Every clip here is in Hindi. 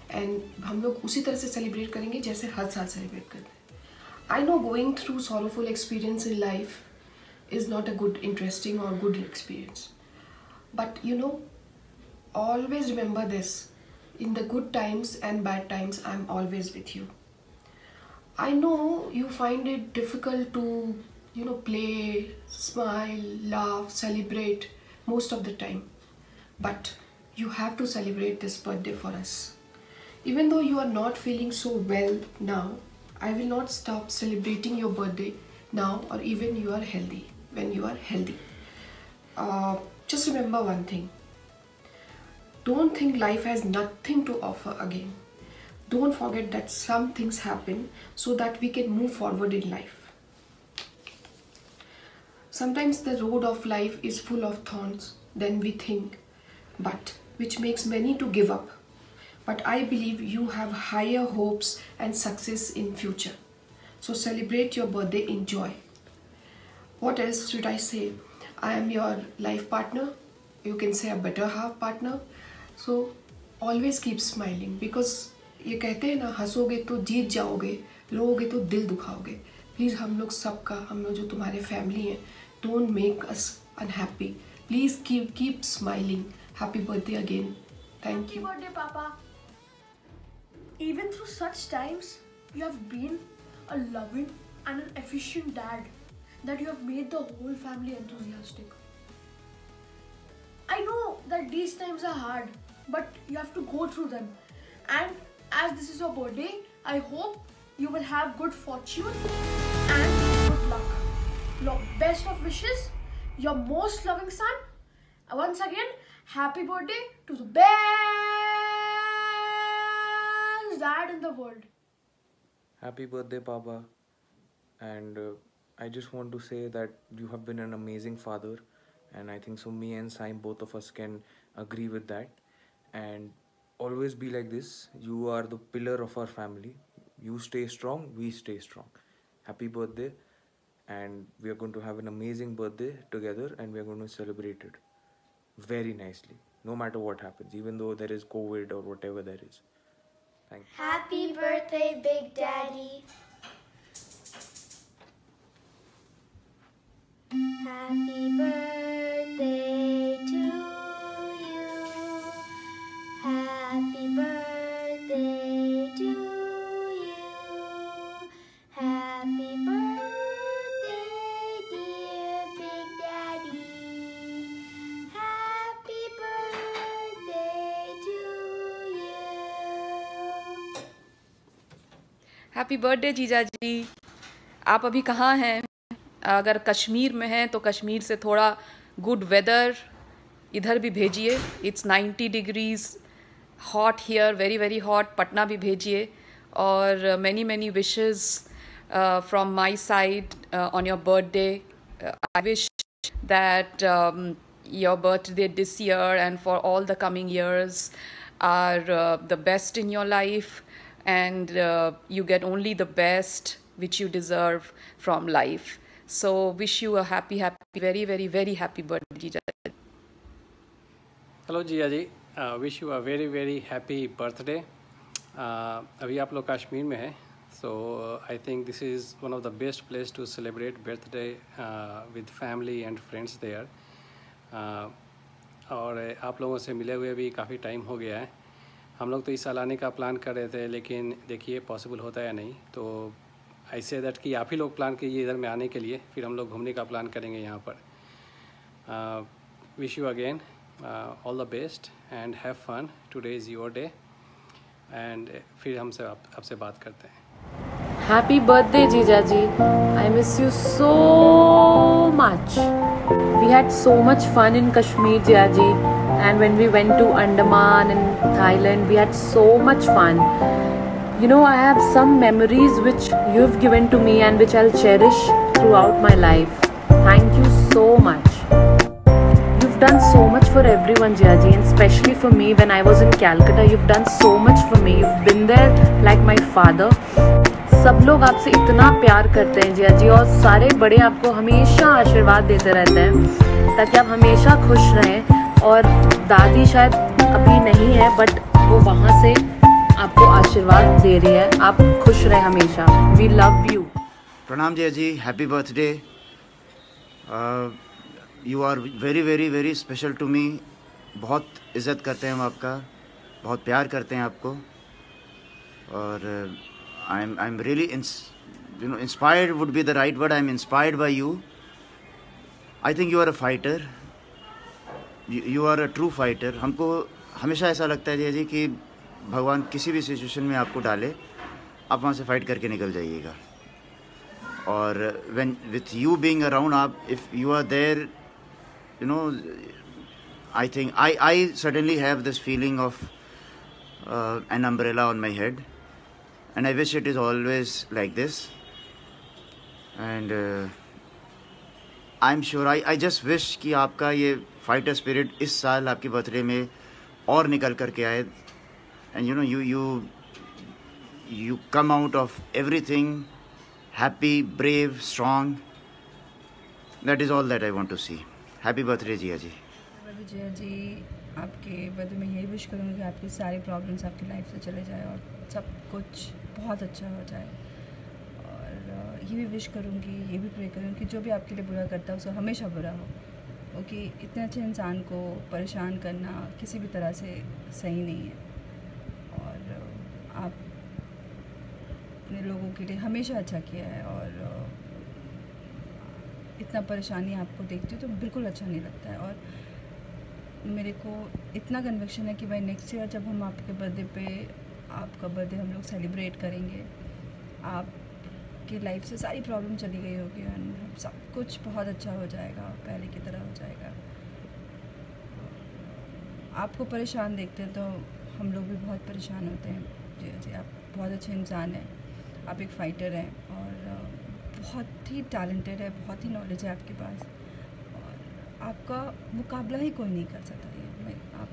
एंड हम लोग उसी तरह से सेलिब्रेट करेंगे जैसे हर साल सेलिब्रेट करते हैं. I know going through sorrowful experience in life is not a good, interesting or good experience. But you know, always remember this. In the good times and bad times, I'm always with you. I know you find it difficult to, play, smile, laugh, celebrate most of the time. But you have to celebrate this birthday for us. Even though you are not feeling so well now, I will not stop celebrating your birthday now or even you are healthy. When you are healthy, just remember one thing. Don't think life has nothing to offer again. Don't forget that some things happen so that we can move forward in life. Sometimes the road of life is full of thorns than we think, but which makes many to give up. But I believe you have higher hopes and success in future. So celebrate your birthday in joy. What else should I say? I am your life partner. You can say a better half partner. So always keep smiling because ये कहते हैं ना, हंसोगे तो जीत जाओगे, रोओगे तो दिल दुखाओगे. प्लीज़ हम लोग सबका, हम लोग जो तुम्हारे फैमिली हैं, don't make us unhappy. Please keep smiling. Happy birthday again. Thank you. Happy birthday, Papa. Even through such times, you have been a loving and an efficient dad. That you have made the whole family enthusiastic. I know that these times are hard, but you have to go through them. And as this is your birthday, I hope you will have good fortune and good luck. Your best of wishes, your most loving son. Once again, happy birthday to the best dad in the world. Happy birthday, Papa. And I just want to say that you have been an amazing father, and I think so me and Saim, both of us can agree with that. And always be like this. You are the pillar of our family. You stay strong, we stay strong. Happy birthday, and we are going to have an amazing birthday together, and we are going to celebrate it very nicely, no matter what happens, even though there is COVID or whatever there is. Thank you. Happy birthday, Big Daddy. Happy birthday to you. Happy birthday to you. Happy birthday, dear Big Daddy. Happy birthday to you. Happy birthday जीजा जी. आप अभी कहाँ हैं? अगर कश्मीर में हैं तो कश्मीर से थोड़ा गुड वेदर इधर भी भेजिए. It's 90 degrees hot here, very very hot. Patna भी भेजिए. और many many wishes from my side on your birthday. I wish that your birthday this year and for all the coming years are the best in your life, and you get only the best which you deserve from life. So wish you a happy, very, very, very happy birthday, Jija. Hello Jiya ji, wish you a very very happy birthday. अभी आप लोग कश्मीर में हैं, so I think this is one of the best place to celebrate birthday with family and friends there. और आप लोगों से मिले हुए भी काफ़ी टाइम हो गया है. हम लोग तो इस साल आने का प्लान कर रहे थे, लेकिन देखिए पॉसिबल होता है या नहीं. तो आई से दैट कि आप ही लोग प्लान कीजिए इधर में आने के लिए, फिर हम लोग घूमने का प्लान करेंगे यहाँ पर. Wish you again all the best and have fun. Today is your day. And फिर हमसे आपसे बात करते हैं. Happy birthday, Jija ji. I miss you so much. We had so much fun in Kashmir, Jija ji. And when we went to Andaman and Thailand, we had so much fun. You know, I have some memories which you've given to me and which I'll cherish throughout my life. Thank you so much. You've done so much for everyone, Jija ji, and especially for me when I was in Calcutta. You've done so much for me. You've been there like my father. सब लोग आपसे इतना प्यार करते हैं जिया जी, और सारे बड़े आपको हमेशा आशीर्वाद देते रहते हैं ताकि आप हमेशा खुश रहें. और दादी शायद अभी नहीं है, बट वो वहाँ से आपको आशीर्वाद दे रही है। आप खुश रहे हमेशा। We love you. प्रणाम Jiya ji, happy birthday. You are very very very special to me. बहुत इज़्ज़त करते हैं हम आपका, बहुत प्यार करते हैं आपको। और I am really inspired would be the right word. I am inspired by you. I think you are a fighter, you are a true fighter. हमको हमेशा ऐसा लगता है जिया जी कि भगवान किसी भी सिचुएशन में आपको डाले, आप वहाँ से फाइट करके निकल जाइएगा। और when with you being around, if you are there, I think I certainly have this feeling of an umbrella on my head, and I wish it is always like this. And I'm sure I just wish कि आपका ये fighter spirit इस साल आपकी बर्थडे में और निकल करके आए, and you come out of everything happy, brave, strong. That is all that I want to see. Happy birthday जिया जी। जिया जी, आपके बर्थडे में यही विश करूँगी कि आपकी सारी प्रॉब्लम्स आपकी लाइफ से चले जाए और सब कुछ बहुत अच्छा हो जाए। और ये भी विश करूँगी, ये भी प्रे करूँगी कि जो भी आपके लिए बुरा करता है उसे हमेशा बुरा हो, क्योंकि इतने अच्छे इंसान को परेशान करना किसी भी तरह से सही नहीं है। और आप अपने लोगों के लिए हमेशा अच्छा किया है, और इतना परेशानी आपको देखती हूँ तो बिल्कुल अच्छा नहीं लगता है। और मेरे को इतना कन्विक्शन है कि भाई नेक्स्ट ईयर जब हम आपके बर्थडे पे आपका बर्थडे हम लोग सेलिब्रेट करेंगे, आपकी लाइफ से सारी प्रॉब्लम चली गई होगी और सब कुछ बहुत अच्छा हो जाएगा, पहले की तरह हो जाएगा। आपको परेशान देखते हैं तो हम लोग भी बहुत परेशान होते हैं। जी जी, आप बहुत अच्छे इंसान हैं, आप एक फ़ाइटर हैं और बहुत ही टैलेंटेड है, बहुत ही नॉलेज है आपके पास, और आपका मुकाबला ही कोई नहीं कर सकता। ये आप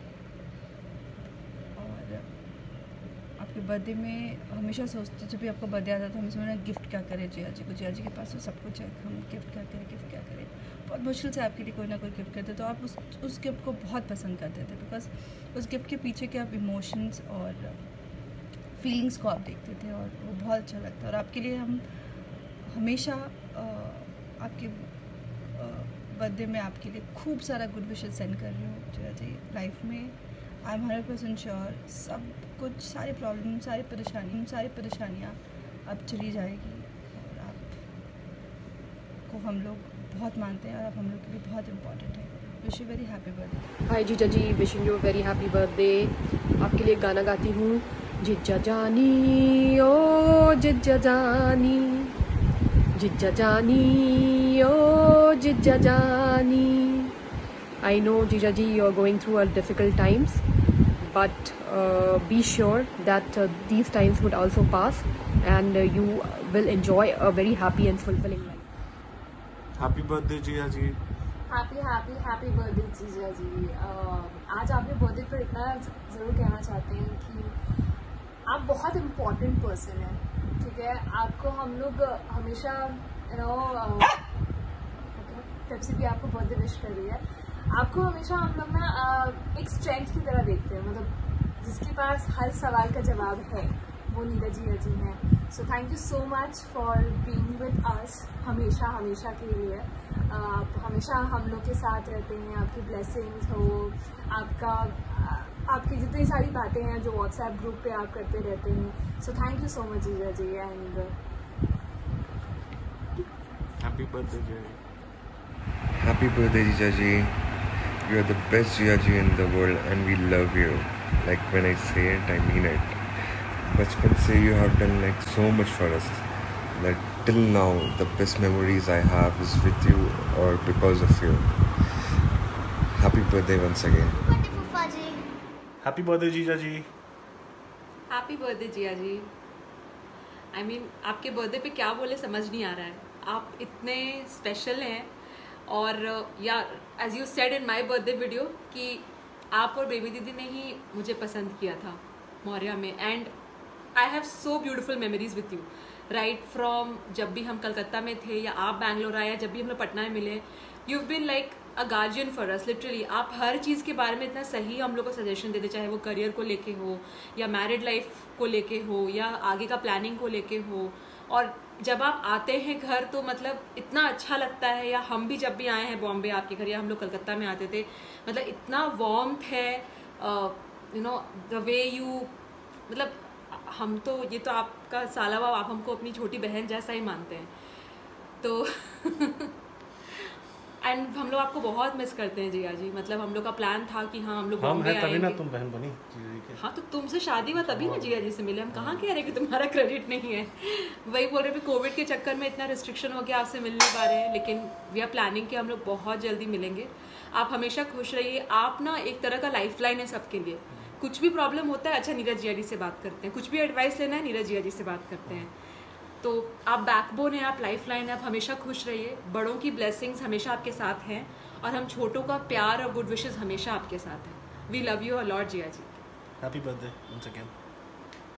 और आपके बर्थडे में हमेशा सोचते, जब भी आपका बर्थडे आता था हमें सोचना गिफ्ट क्या करें जिया जी को। जिया जी के पास तो सब कुछ है, हम गिफ्ट क्या करें, गिफ्ट क्या करें। बहुत मुश्किल से आपके लिए कोई ना कोई गिफ्ट करते, तो आप उस गिफ्ट को बहुत पसंद करते थे, बिकॉज उस गिफ्ट के पीछे के आप इमोशंस और फीलिंग्स को आप देखते थे, और वो बहुत अच्छा लगता है। और आपके लिए हम हमेशा आपके बर्थडे में आपके लिए खूब सारा गुड विशेस सेंड कर रही हूँ जिया जी। लाइफ में आई एम 100% श्योर सब कुछ, सारी प्रॉब्लम, सारी परेशानियाँ अब चली जाएगी, और आपको हम लोग बहुत मानते हैं और आप हम लोग के लिए बहुत इम्पोर्टेंट है। Wish you very happy birthday. Hi जीजा ji, wishing you very happy birthday. आपके लिए गाना गाती हूँ। जिज्जा जानी ओ जिज्जा जानी, जिज्जा जानी ओ जिज्जा जानी। I know जीजा जी you are going through a difficult times, but be sure that these times would also pass and you will enjoy a very happy and fulfilling life. Happy birthday जीजा जी। हैप्पी बर्थडे जीजा जी। आज आपके बर्थडे पर इतना ज़रूर कहना चाहते हैं कि आप बहुत इम्पोर्टेंट पर्सन हैं, ठीक है। आपको हम लोग हमेशा पेप्सी भी आपको बर्थडे विश कर रही है। आपको हमेशा हम लोग ना एक स्ट्रेंथ की तरह देखते हैं, मतलब जिसके पास हर सवाल का जवाब है वो नीरज जिया जी हैं। So thank you so much for being with us हमेशा के लिए। आप हमेशा हम लोग के साथ रहते हैं, आपकी ब्लेसिंग्स हो, आपकी जितनी सारी बातें हैं जो व्हाट्सएप ग्रुप पे आप करते रहते हैं। So thank you so much जीजा जी, एंड हैप्पी बर्थडे जीजा जी। Happy birthday जीजा जी। You are the best जीजा जी in the world and we love you. Like when I say it, I mean it. बचपन से you have done like so much for us that till now the best memories I have is with you or because of you. Happy birthday once again. Happy birthday जीजा ji. Happy birthday Jiya ji. I mean आपके बर्थडे पे क्या बोले समझ नहीं आ रहा है। आप इतने स्पेशल हैं, और या as you said in my birthday video कि आप और बेबी दीदी ने ही मुझे पसंद किया था मौर्या में, and I have so beautiful memories with you. Right from जब भी हम कलकत्ता में थे या आप बैंगलोर आए या जब भी हम लोग पटना में मिले, you been like a guardian for us literally. आप हर चीज़ के बारे में इतना सही हम लोग को सजेशन देते, चाहे वो करियर को लेके हो या मैरिड लाइफ को लेके हो या आगे का प्लानिंग को लेके हो। और जब आप आते हैं घर तो मतलब इतना अच्छा लगता है, या हम भी जब भी आए हैं बॉम्बे आपके घर या हम लोग कलकत्ता में आते थे, मतलब इतना वार्मथ है, you know the way you, मतलब हम तो ये तो आपका साला बाप, आप हमको अपनी छोटी बहन जैसा ही मानते हैं तो एंड हम लोग आपको बहुत मिस करते हैं जिया जी। मतलब हम लोग का प्लान था कि हाँ हम लोग बॉम्बे आएंगे, तभी ना तुम बहन बनी जिया जी के। हाँ तो तुमसे शादी हुआ तभी ना जिया जी से मिले हम। कहाँ कह रहे कि तुम्हारा क्रेडिट नहीं है, वही बोल रहे कोविड के चक्कर में इतना रिस्ट्रिक्शन हो गया, आपसे मिल नहीं पा रहे हैं, लेकिन वी आर प्लानिंग कि हम लोग बहुत जल्दी मिलेंगे। आप हमेशा खुश रहिए, आप ना एक तरह का लाइफ लाइन है सबके लिए। कुछ भी प्रॉब्लम होता है, अच्छा नीरज जिया जी से बात करते हैं, कुछ भी एडवाइस लेना है नीरज जिया जी से बात करते हैं। तो आप बैकबोन है, आप लाइफ लाइन है, आप हमेशा खुश रहिए, बड़ों की ब्लेसिंग्स हमेशा आपके साथ हैं और हम छोटों का प्यार और गुड विशेस हमेशा आपके साथ हैं। We love you a lot Jiya ji. Happy birthday once again.